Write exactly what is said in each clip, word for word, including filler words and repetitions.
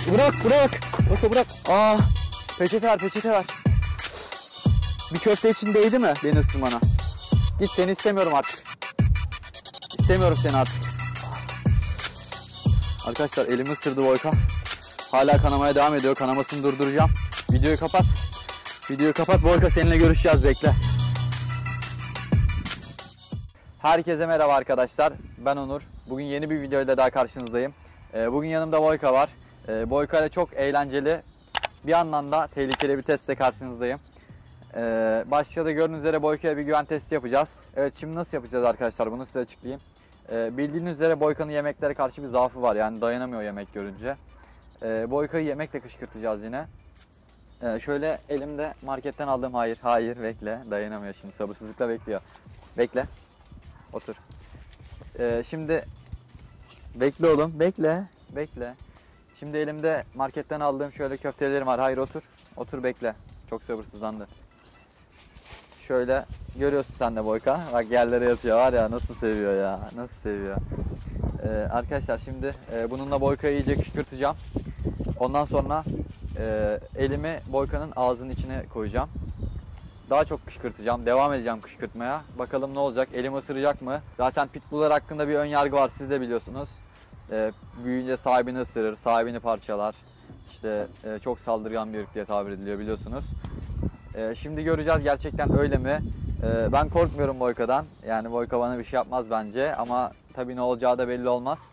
Bırak bırak. Boyka bırak. Aa, peçete ver peçete ver. Bir köfte için değdi mi beni ısırmana? Git, seni istemiyorum artık. İstemiyorum seni artık. Arkadaşlar elimi ısırdı Boyka. Hala kanamaya devam ediyor. Kanamasını durduracağım. Videoyu kapat. Videoyu kapat Boyka, seninle görüşeceğiz, bekle. Herkese merhaba arkadaşlar. Ben Onur. Bugün yeni bir videoyla daha karşınızdayım. Bugün yanımda Boyka var. Boyka ile çok eğlenceli, bir yandan da tehlikeli bir testle karşınızdayım. Başta da gördüğünüz üzere Boyka'ya bir güven testi yapacağız. Evet, şimdi nasıl yapacağız arkadaşlar, bunu size açıklayayım. Bildiğiniz üzere Boyka'nın yemeklere karşı bir zaafı var, yani dayanamıyor yemek görünce. Boyka'yı yemekle kışkırtacağız yine. Şöyle elimde marketten aldığım, hayır hayır bekle, dayanamıyor şimdi, sabırsızlıkla bekliyor. Bekle, otur. Şimdi bekle oğlum, bekle bekle. Şimdi elimde marketten aldığım şöyle köftelerim var. Hayır otur. Otur bekle. Çok sabırsızlandı. Şöyle görüyorsun sen de Boyka. Bak yerlere yatıyor, var ya, nasıl seviyor ya. Nasıl seviyor. Ee, arkadaşlar şimdi e, bununla Boyka'yı iyice kışkırtacağım. Ondan sonra e, elimi Boyka'nın ağzının içine koyacağım. Daha çok kışkırtacağım. Devam edeceğim kışkırtmaya. Bakalım ne olacak? Elim ısıracak mı? Zaten pitbulllar hakkında bir ön yargı var. Siz de biliyorsunuz. E, büyüyünce sahibini ısırır, sahibini parçalar. İşte e, çok saldırgan bir ırk diye tabir ediliyor, biliyorsunuz. E, şimdi göreceğiz gerçekten öyle mi? E, ben korkmuyorum Boyka'dan. Yani Boyka bana bir şey yapmaz bence. Ama tabii ne olacağı da belli olmaz.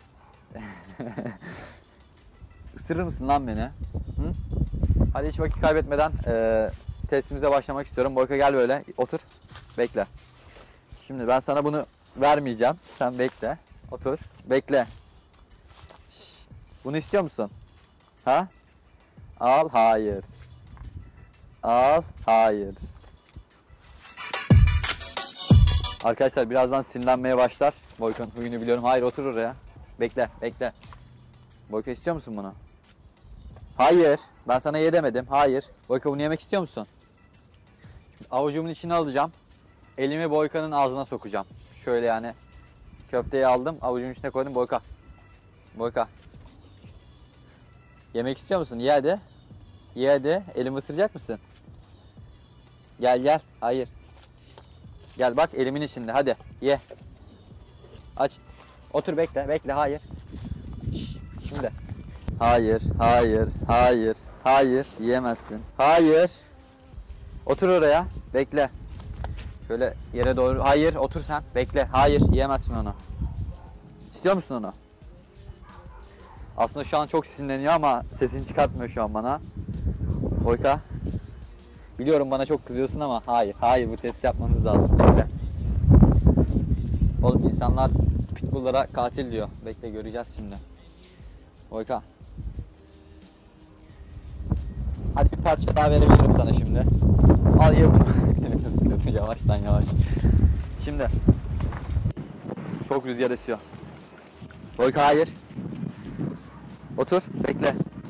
Isırır mısın lan beni? Hı? Hadi hiç vakit kaybetmeden e, testimize başlamak istiyorum. Boyka gel böyle, otur. Bekle. Şimdi ben sana bunu vermeyeceğim. Sen bekle. Otur. Bekle. Şş, bunu istiyor musun? Ha? Al, hayır. Al, hayır. Arkadaşlar birazdan sinirlenmeye başlar. Boyka'nın huyunu biliyorum. Hayır, otur oraya. Bekle, bekle. Boyka istiyor musun bunu? Hayır. Ben sana ye demedim. Hayır. Boyka bunu yemek istiyor musun? Şimdi avucumun içine alacağım. Elimi Boyka'nın ağzına sokacağım. Şöyle yani. Köfteyi aldım, avucumun içine koydum. Boyka. Boyka. Yemek istiyor musun? Ye hadi. Ye hadi. Elimi ısıracak mısın? Gel gel. Hayır. Gel bak, elimin içinde. Hadi ye. Aç. Otur bekle. Bekle. Hayır. Şş, şimdi. Hayır. Hayır. Hayır. Hayır. Yiyemezsin. Hayır. Otur oraya. Bekle. Şöyle yere doğru. Hayır, otur sen. Bekle. Hayır, yiyemezsin onu. İstiyor musun onu? Aslında şu an çok sinirleniyor ama sesini çıkartmıyor şu an bana. Boyka. Biliyorum bana çok kızıyorsun ama hayır. Hayır, bu testi yapmamız lazım. Bekle. Oğlum insanlar pitbulllara katil diyor. Bekle, göreceğiz şimdi. Boyka. Hadi bir parça daha verebilirim sana şimdi. Al ye bunu. Yavaştan yavaş. Şimdi. Of, çok rüzgar esiyor. Boyka hayır. Otur, bekle.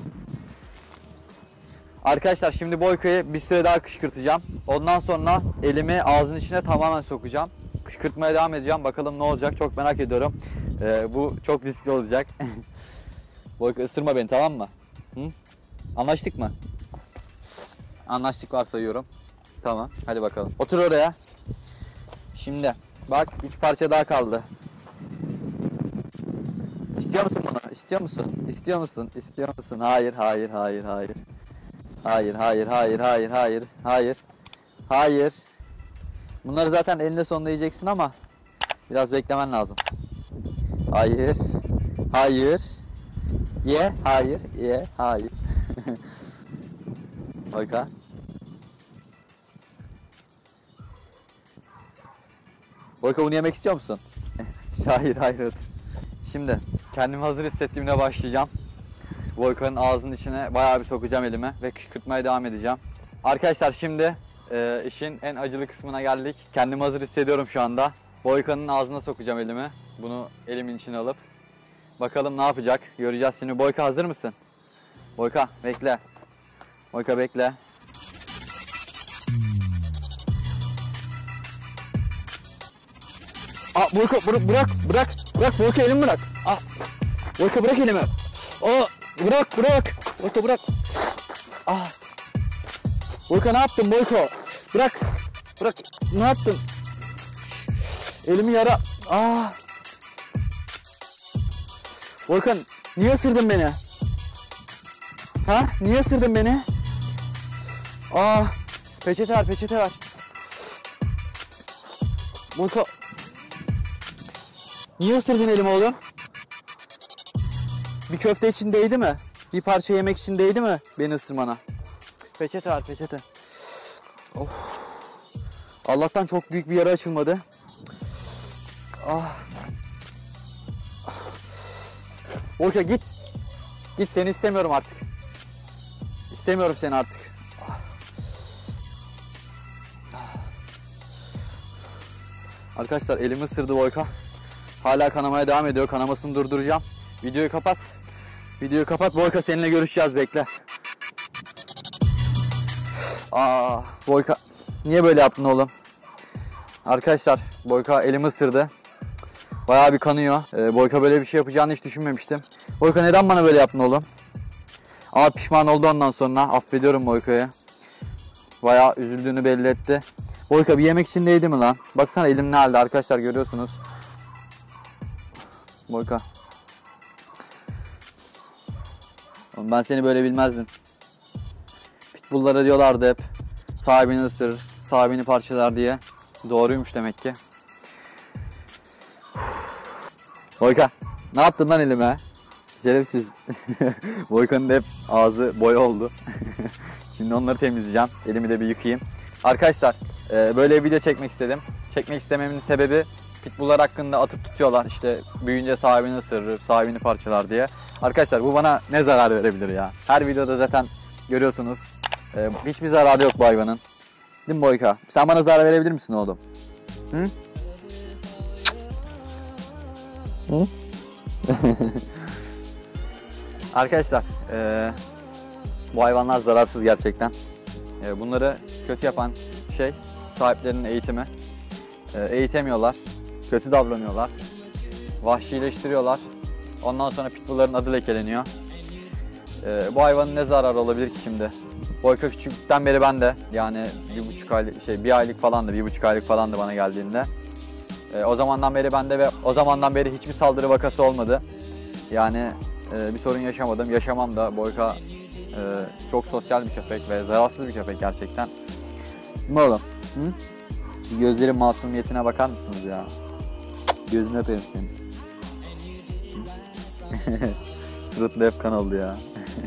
Arkadaşlar şimdi Boyka'yı bir süre daha kışkırtacağım. Ondan sonra elimi ağzının içine tamamen sokacağım. Kışkırtmaya devam edeceğim. Bakalım ne olacak, çok merak ediyorum. Ee, bu çok riskli olacak. Boyka ısırma beni, tamam mı? Hı? Anlaştık mı? Anlaştık varsayıyorum. Tamam, hadi bakalım. Otur oraya. Şimdi bak, üç parça daha kaldı. İstiyor musun bunu? İstiyor musun? İstiyor musun? İstiyor musun? Hayır, hayır, hayır, hayır. Hayır, hayır, hayır, hayır, hayır, hayır. Hayır. Bunları zaten elinde sonunda yiyeceksin ama biraz beklemen lazım. Hayır. Hayır. Ye, hayır, ye, hayır. Boyka. Boyka bunu yemek istiyor musun? Hayır, hayır, otur. Şimdi kendimi hazır hissettiğimde başlayacağım. Boyka'nın ağzının içine bayağı bir sokacağım elime ve kışkırtmaya devam edeceğim. Arkadaşlar şimdi e, işin en acılı kısmına geldik. Kendimi hazır hissediyorum şu anda. Boyka'nın ağzına sokacağım elimi. Bunu elimin içine alıp. Bakalım ne yapacak, göreceğiz şimdi. Boyka hazır mısın? Boyka bekle. Boyka bekle. Aa, Boyka bırak bırak bırak bırak Boyka, elimi bırak. Aa, Boyka bırak elimi. Aa, Bırak bırak. Boyka bırak. Ah. Boyka ne yaptın Boyka? Bırak. Bırak. Ne yaptın? Elimi yara. Ah. Volkan niye ısırdın beni? Ha? Niye ısırdın beni? Ah. Peçete ver, peçete ver. Volkan. Niye ısırdın elimi oğlum? Bir köfte için değdi mi? Bir parça yemek için değdi mi beni ısırmana? Peçete ver, peçete. Of. Allah'tan çok büyük bir yara açılmadı. Ah. Volka git. Git, seni istemiyorum artık. İstemiyorum seni artık. Arkadaşlar elimi ısırdı Volka. Hala kanamaya devam ediyor. Kanamasını durduracağım. Videoyu kapat. Videoyu kapat. Volka seninle görüşeceğiz. Bekle. Aa, Volka. Niye böyle yaptın oğlum? Arkadaşlar Volka elimi ısırdı. Bayağı bir kanıyor. Ee, Volka böyle bir şey yapacağını hiç düşünmemiştim. Volka neden bana böyle yaptın oğlum? Ama pişman oldu ondan sonra. Affediyorum Volka'yı. Bayağı üzüldüğünü belli etti. Volka bir yemek için değdi mi lan? Baksana elim ne halde arkadaşlar, görüyorsunuz. Volka. Oğlum ben seni böyle bilmezdim. Pitbull'lara diyorlardı hep. Sahibini ısırır, sahibini parçalar diye. Doğruymuş demek ki. Volka, ne yaptın lan elime? Şerefsiz. Volkan'ın da hep ağzı boya oldu. Şimdi onları temizleyeceğim. Elimi de bir yıkayayım. Arkadaşlar böyle bir video çekmek istedim. Çekmek istememin sebebi pitbulllar hakkında atıp tutuyorlar. İşte büyüyünce sahibini ısırır, sahibini parçalar diye. Arkadaşlar bu bana ne zarar verebilir ya? Her videoda zaten görüyorsunuz. Hiçbir zararı yok bu hayvanın. Değil mi Boyka? Sen bana zarar verebilir misin oğlum? Hı? Hı? Arkadaşlar e, bu hayvanlar zararsız gerçekten. E, bunları kötü yapan şey sahiplerinin eğitimi. E, eğitemiyorlar, kötü davranıyorlar, vahşileştiriyorlar. Ondan sonra pitbullların adı lekeleniyor. E, bu hayvanın ne zararı olabilir ki şimdi? Boyka küçükten beri ben de, yani bir buçuk aylık şey bir aylık falandı, bir buçuk aylık falandı bana geldiğinde. E, o zamandan beri bende ve o zamandan beri hiçbir saldırı vakası olmadı. Yani e, bir sorun yaşamadım, yaşamam da. Boyka e, çok sosyal bir köpek ve zararsız bir köpek gerçekten. Ne oğlum? Hı? Gözlerin masumiyetine bakar mısınız ya? Gözünü öperim senin. Suratında hep kan oldu ya.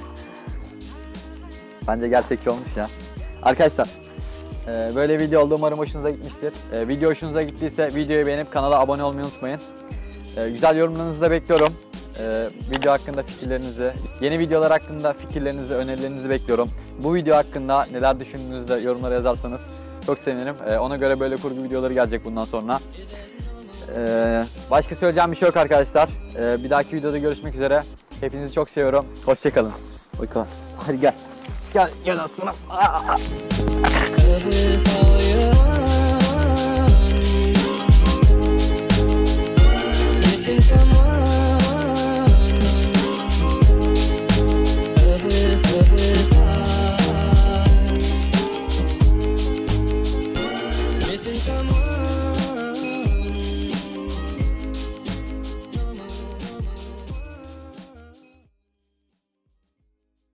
Bence gerçekçi olmuş ya. Arkadaşlar e, böyle video oldu, umarım hoşunuza gitmiştir. E, video hoşunuza gittiyse videoyu beğenip kanala abone olmayı unutmayın. E, güzel yorumlarınızı da bekliyorum. E, video hakkında fikirlerinizi, yeni videolar hakkında fikirlerinizi, önerilerinizi bekliyorum. Bu video hakkında neler düşündüğünüzü de yorumlara yazarsanız çok sevinirim. E, ona göre böyle kurgu videoları gelecek bundan sonra. E, başka söyleyeceğim bir şey yok arkadaşlar. E, bir dahaki videoda görüşmek üzere. Hepinizi çok seviyorum. Hoşçakalın. Hoşçakalın. Hadi gel. Gel, gel aslanım. Missing someone.